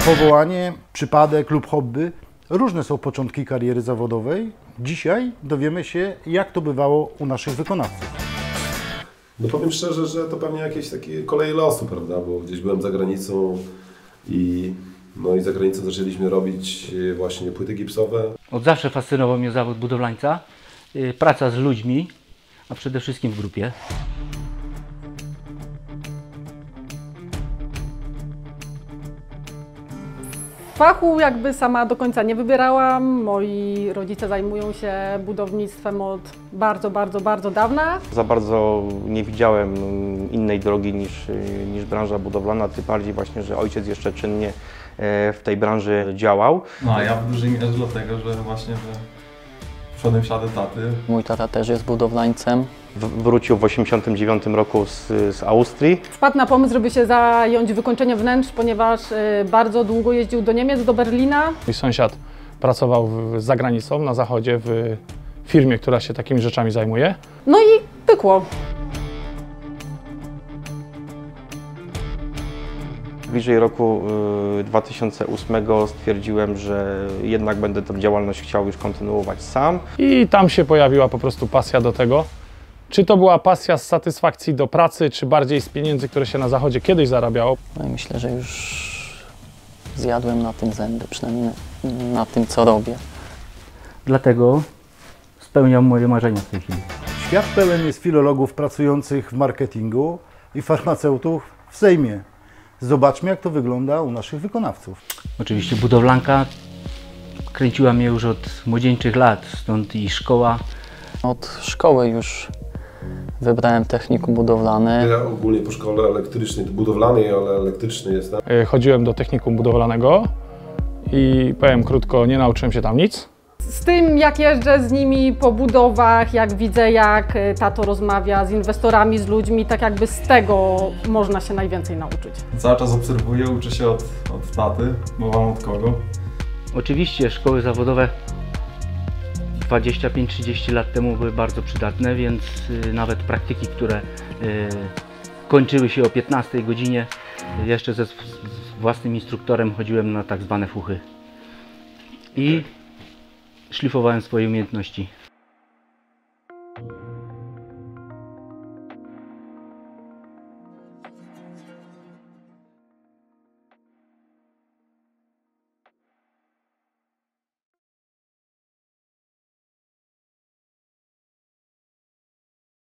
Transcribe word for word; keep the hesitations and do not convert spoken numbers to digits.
Powołanie, przypadek lub hobby. Różne są początki kariery zawodowej. Dzisiaj dowiemy się, jak to bywało u naszych wykonawców. No powiem szczerze, że to pewnie jakieś takie koleje losu, prawda, bo gdzieś byłem za granicą i, no i za granicą zaczęliśmy robić właśnie płyty gipsowe. Od zawsze fascynował mnie zawód budowlańca, praca z ludźmi, a przede wszystkim w grupie. Fachu jakby sama do końca nie wybierałam. Moi rodzice zajmują się budownictwem od bardzo, bardzo, bardzo dawna. Za bardzo nie widziałem innej drogi niż, niż branża budowlana, tym bardziej właśnie, że ojciec jeszcze czynnie w tej branży działał. No a ja w dużej mierze dlatego, że właśnie że szedłem ślady taty. Mój tata też jest budowlańcem. Wrócił w osiemdziesiątym dziewiątym roku z, z Austrii. Wpadł na pomysł, żeby się zająć wykończeniem wnętrz, ponieważ bardzo długo jeździł do Niemiec, do Berlina. Mój sąsiad pracował w, za granicą, na zachodzie, w firmie, która się takimi rzeczami zajmuje. No i pykło. Bliżej roku dwa tysiące ósmego stwierdziłem, że jednak będę tę działalność chciał już kontynuować sam. I tam się pojawiła po prostu pasja do tego. Czy to była pasja z satysfakcji do pracy, czy bardziej z pieniędzy, które się na zachodzie kiedyś zarabiało? No i myślę, że już zjadłem na tym zęby, przynajmniej na tym, co robię. Dlatego spełniam moje marzenia w tej chwili. Świat pełen jest filologów pracujących w marketingu i farmaceutów w Sejmie. Zobaczmy, jak to wygląda u naszych wykonawców. Oczywiście budowlanka kręciła mnie już od młodzieńczych lat, stąd i szkoła. Od szkoły już wybrałem technikum budowlane. Ja ogólnie po szkole elektrycznej, budowlanej, ale elektrycznej jestem. Chodziłem do technikum budowlanego i powiem krótko, nie nauczyłem się tam nic. Z tym, jak jeżdżę z nimi po budowach, jak widzę, jak tato rozmawia z inwestorami, z ludźmi, tak jakby z tego można się najwięcej nauczyć. Cały czas obserwuję, uczę się od, od taty, bo mam od kogo. Oczywiście szkoły zawodowe dwadzieścia pięć trzydzieści lat temu były bardzo przydatne, więc nawet praktyki, które kończyły się o piętnastej godzinie, jeszcze ze własnym instruktorem chodziłem na tak zwane fuchy i szlifowałem swoje umiejętności.